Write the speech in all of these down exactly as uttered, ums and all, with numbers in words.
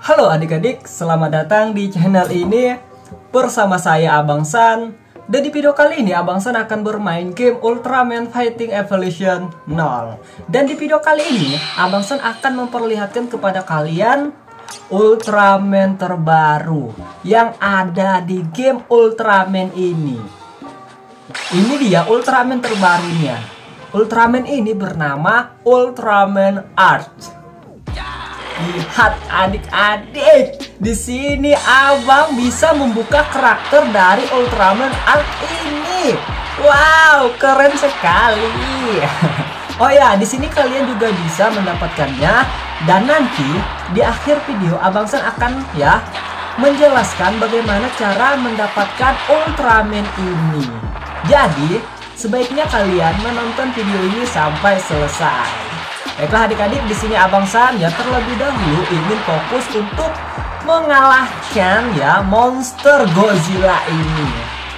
Halo adik-adik, selamat datang di channel ini bersama saya Abang San. Dan di video kali ini Abang San akan bermain game Ultraman Fighting Evolution nol. Dan di video kali ini Abang San akan memperlihatkan kepada kalian Ultraman terbaru yang ada di game Ultraman ini. Ini dia Ultraman terbarunya. Ultraman ini bernama Ultraman Arch. Lihat adik-adik, di sini abang bisa membuka karakter dari Ultraman Arch ini. Wow, keren sekali. Oh ya, di sini kalian juga bisa mendapatkannya. Dan nanti di akhir video abang San akan ya menjelaskan bagaimana cara mendapatkan Ultraman ini. Jadi sebaiknya kalian menonton video ini sampai selesai. Baiklah adik-adik, di sini Abang San ya terlebih dahulu ingin fokus untuk mengalahkan ya monster Godzilla ini.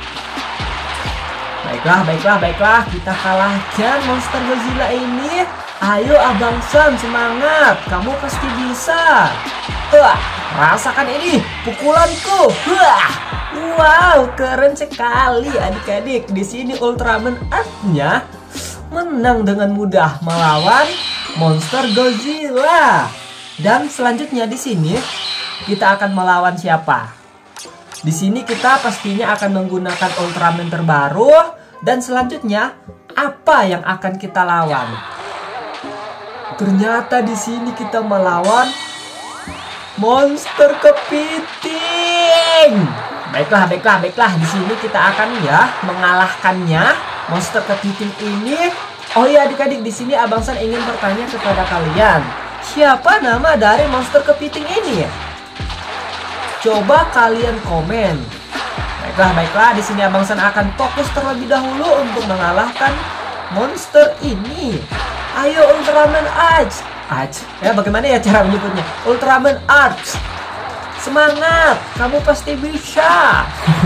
Baiklah, baiklah, baiklah, kita kalahkan monster Godzilla ini. Ayo Abang San, semangat, kamu pasti bisa. Wah, rasakan ini pukulanku. Wah, wow, keren sekali adik-adik. Di sini Ultraman Arch-nya menang dengan mudah melawan monster Godzilla. Dan selanjutnya di sini kita akan melawan siapa? Di sini kita pastinya akan menggunakan Ultraman terbaru. Dan selanjutnya apa yang akan kita lawan? Ternyata di sini kita melawan monster kepiting. Baiklah, baiklah, baiklah. Di sini kita akan ya mengalahkannya, monster kepiting ini. Oh iya adik-adik, di sini Abang San ingin bertanya kepada kalian, siapa nama dari monster kepiting ini? Coba kalian komen. Baiklah, baiklah, di sini Abang San akan fokus terlebih dahulu untuk mengalahkan monster ini. Ayo Ultraman Arch. Arch. Ya, bagaimana ya cara menyebutnya? Ultraman Arch. Semangat, kamu pasti bisa.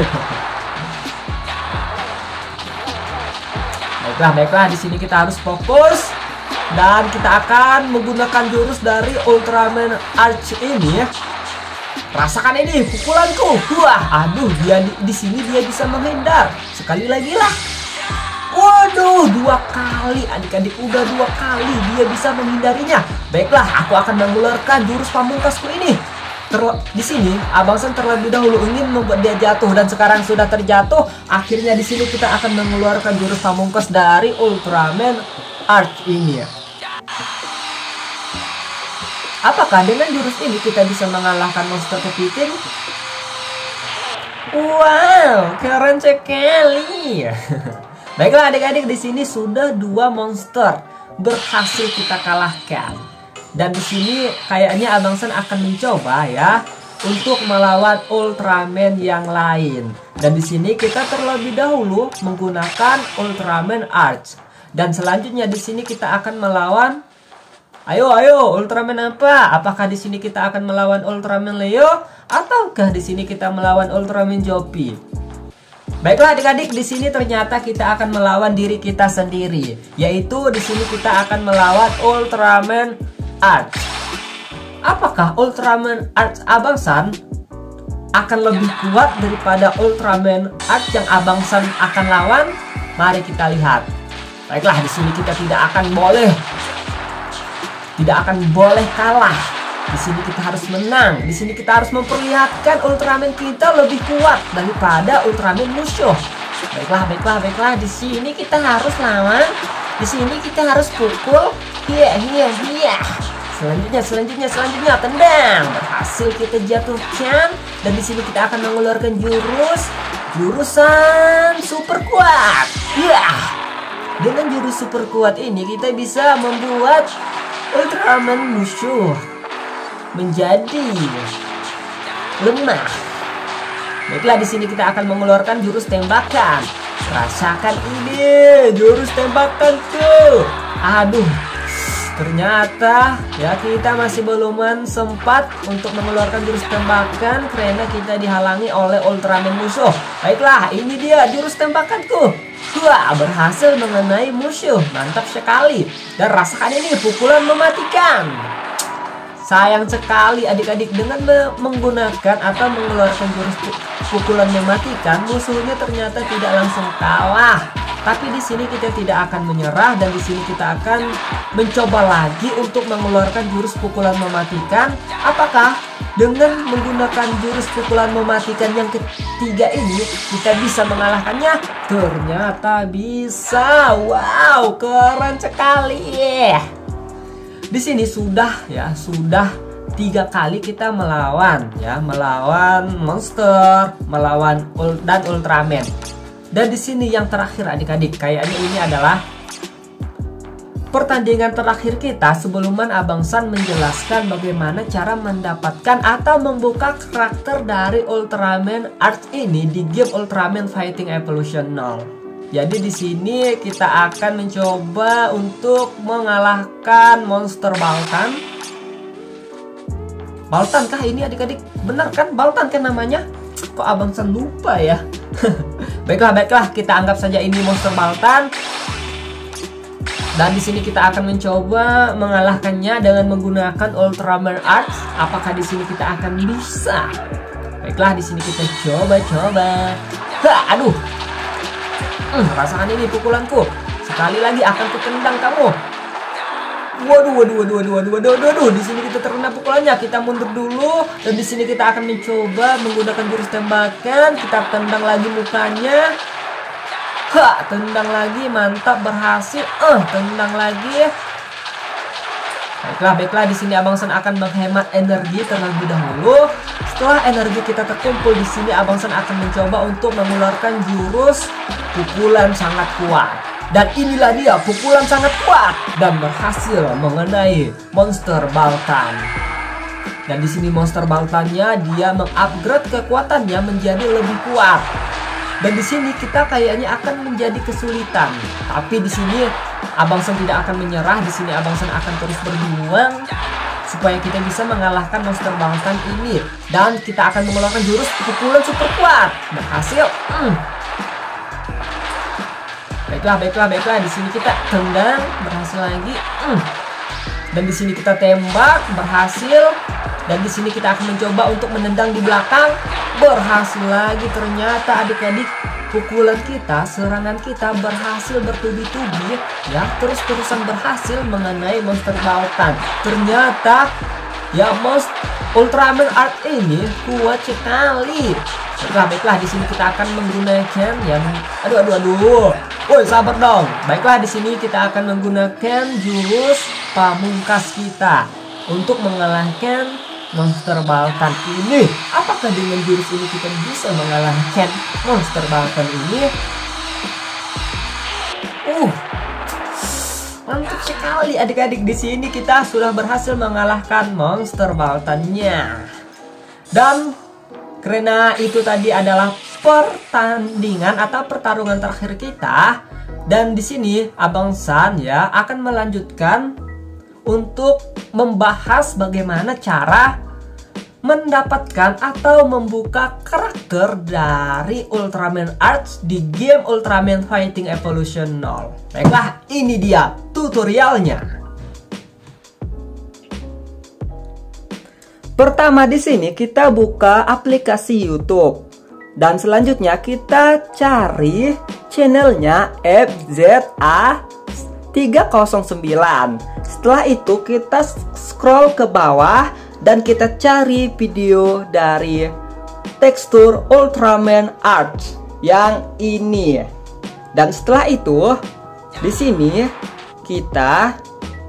Baiklah, baiklah, di sini kita harus fokus dan kita akan menggunakan jurus dari Ultraman Arch ini. Rasakan ini pukulanku. Wah, aduh, dia di, di sini dia bisa menghindar. Sekali lagi lah. Waduh, dua kali adik-adik, udah dua kali dia bisa menghindarinya. Baiklah, aku akan mengeluarkan jurus pamungkasku ini. Ter di sini Abang San terlebih dahulu ingin membuat dia jatuh dan sekarang sudah terjatuh. Akhirnya di sini kita akan mengeluarkan jurus pamungkas dari Ultraman Arch ini. Apakah dengan jurus ini kita bisa mengalahkan monster kepiting? Wow, keren sekali. Baiklah adik-adik, di sini sudah dua monster berhasil kita kalahkan. Dan di sini kayaknya Abang San akan mencoba ya untuk melawan Ultraman yang lain. Dan di sini kita terlebih dahulu menggunakan Ultraman Arch. Dan selanjutnya di sini kita akan melawan, ayo ayo Ultraman apa? Apakah di sini kita akan melawan Ultraman Leo ataukah di sini kita melawan Ultraman Joppy? Baiklah adik-adik, di sini ternyata kita akan melawan diri kita sendiri, yaitu di sini kita akan melawan Ultraman Arch. Apakah Ultraman Arch Abang San akan lebih kuat daripada Ultraman Arch yang Abang San akan lawan? Mari kita lihat. Baiklah, di sini kita tidak akan boleh tidak akan boleh kalah. Di sini kita harus menang. Di sini kita harus memperlihatkan Ultraman kita lebih kuat daripada Ultraman musuh. Baiklah, baiklah, baiklah. Di sini kita harus lawan. Di sini kita harus pukul. Iya, iya, iya. Selanjutnya, selanjutnya, selanjutnya tendang. Berhasil kita jatuhkan. Dan di sini kita akan mengeluarkan jurus jurusan super kuat. Iya. Dengan jurus super kuat ini kita bisa membuat Ultraman musuh menjadi lemah. Baiklah, di sini kita akan mengeluarkan jurus tembakan. Rasakan ini jurus tembakanku. Aduh, ternyata ya kita masih belum sempat untuk mengeluarkan jurus tembakan karena kita dihalangi oleh Ultraman musuh. Baiklah, ini dia jurus tembakanku. Wah, berhasil mengenai musuh. Mantap sekali. Dan rasakan ini pukulan mematikan. sayang sekali adik-adik, dengan menggunakan atau mengeluarkan jurus pukulan mematikan, musuhnya ternyata tidak langsung kalah. Tapi di sini kita tidak akan menyerah, dan di sini kita akan mencoba lagi untuk mengeluarkan jurus pukulan mematikan. Apakah dengan menggunakan jurus pukulan mematikan yang ketiga ini kita bisa mengalahkannya? Ternyata bisa. Wow, keren sekali. Di sini sudah ya, sudah tiga kali kita melawan ya, melawan monster, melawan ul dan Ultraman. Dan di sini yang terakhir adik-adik, kayaknya ini adalah pertandingan terakhir kita sebelum Abang San menjelaskan bagaimana cara mendapatkan atau membuka karakter dari Ultraman Arts ini di game Ultraman Fighting Evolution nol. Jadi di sini kita akan mencoba untuk mengalahkan monster Baltan. Baltan kah ini adik-adik? Benar kan? Baltan kan namanya? Kok Abang San lupa ya? Baiklah, baiklah, kita anggap saja ini monster Baltan. Dan di sini kita akan mencoba mengalahkannya dengan menggunakan Ultraman Arts. Apakah di sini kita akan bisa? Baiklah, di sini kita coba-coba. Aduh. Hmm, rasakan ini pukulanku. Sekali lagi akan kutendang kamu. Waduh, waduh, waduh, waduh, waduh, waduh, waduh, waduh. Di sini kita terkena pukulannya. Kita mundur dulu, dan di sini kita akan mencoba menggunakan jurus tembakan. Kita tendang lagi mukanya. Ha, tendang lagi, mantap, berhasil. Eh, uh, tendang lagi. Baiklah, baiklah. Di sini Abang San akan menghemat energi terlebih dahulu. Setelah energi kita terkumpul di sini, Abang San akan mencoba untuk mengeluarkan jurus pukulan sangat kuat. Dan inilah dia, pukulan sangat kuat dan berhasil mengenai monster Baltan. Dan di sini monster Baltannya dia mengupgrade kekuatannya menjadi lebih kuat. Dan di sini kita kayaknya akan menjadi kesulitan. Tapi di sini Abang San tidak akan menyerah. Di sini Abang San akan terus berjuang supaya kita bisa mengalahkan monster Baltan ini. Dan kita akan mengeluarkan jurus pukulan super kuat. Berhasil. Hmm. Baiklah, baiklah, baiklah. Di sini kita tendang, berhasil lagi. Hmm. Dan di sini kita tembak, berhasil. Dan di sini kita akan mencoba untuk menendang di belakang, berhasil lagi. Ternyata adik-adik, pukulan kita, serangan kita berhasil bertubi-tubi ya, terus-terusan berhasil mengenai monster Baltan. Ternyata ya, monster Ultraman Art ini kuat sekali. Baiklah, baiklah, di sini kita akan menggunakan yang aduh aduh aduh. Woi, sabar dong. Baiklah, di sini kita akan menggunakan jurus pamungkas kita untuk mengalahkan monster Baltan ini. Apakah dengan jurus ini kita bisa mengalahkan monster Baltan ini? Uh, mantap sekali adik-adik. Di sini kita sudah berhasil mengalahkan monster Baltannya. Dan karena itu tadi adalah pertandingan atau pertarungan terakhir kita, dan di sini Abang San ya akan melanjutkan untuk membahas bagaimana cara mendapatkan atau membuka karakter dari Ultraman Arts di game Ultraman Fighting Evolution nol. Baiklah, ini dia tutorialnya. Pertama di sini kita buka aplikasi YouTube, dan selanjutnya kita cari channelnya F Z A tiga nol sembilan. Setelah itu kita scroll ke bawah dan kita cari video dari tekstur Ultraman Arts yang ini. Dan setelah itu di sini kita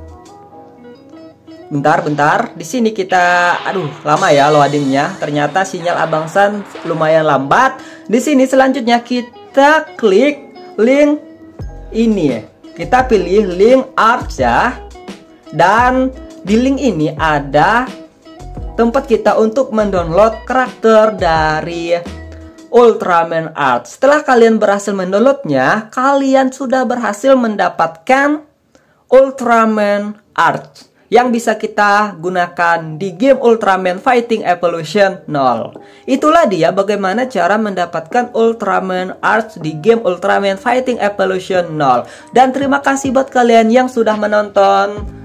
bentar-bentar di sini kita aduh lama ya loadingnya. Ternyata sinyal Abang San lumayan lambat. Di sini selanjutnya kita klik link ini. Kita pilih link Arts ya. Dan di link ini ada tempat kita untuk mendownload karakter dari Ultraman Arts. Setelah kalian berhasil mendownloadnya, kalian sudah berhasil mendapatkan Ultraman Arts yang bisa kita gunakan di game Ultraman Fighting Evolution nol. Itulah dia bagaimana cara mendapatkan Ultraman Arts di game Ultraman Fighting Evolution nol. Dan terima kasih buat kalian yang sudah menonton.